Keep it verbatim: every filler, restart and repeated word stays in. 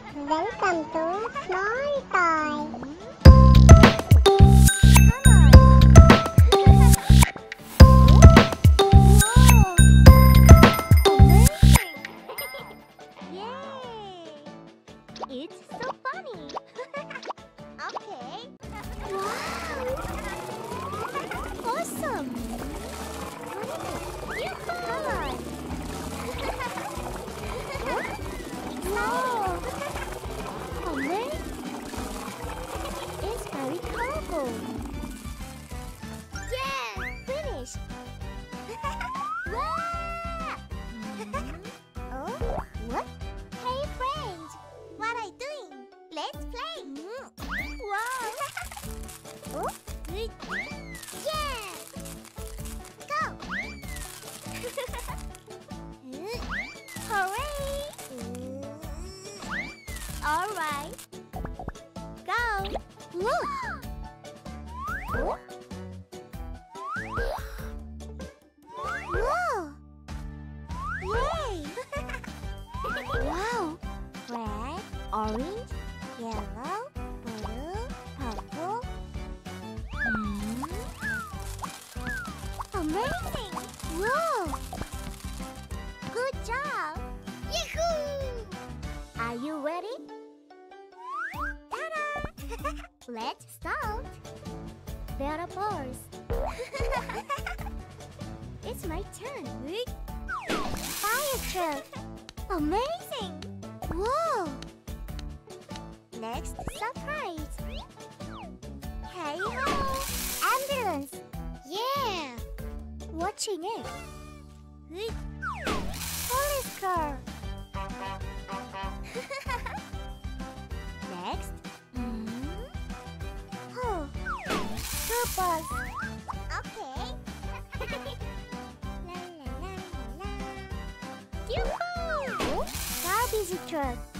Welcome to Small Toy. It's so funny. Okay. Wow. Awesome. You come on. Wow. Amazing. It's very colorful. Yeah, finished. Wow. Oh, what? Hey friends, what are you doing? Let's play. Wow. Oh, good. Yeah. Go. Hooray. All right. Go. Look. Oh. Whoa. Yay. Wow. Red, orange, yellow, blue, purple. Mm. Amazing! Whoa! Good job! Yahoo! Are you ready? Ta-da! Let's start! There are balls. It's my turn. Fire truck! Amazing! Whoa! Next surprise! Hey ho! Ambulance! Yeah! Watching it! Police car! Next! Mm. Oh! School bus! Okay! La la la la la! Yoo-hoo! Garbage truck!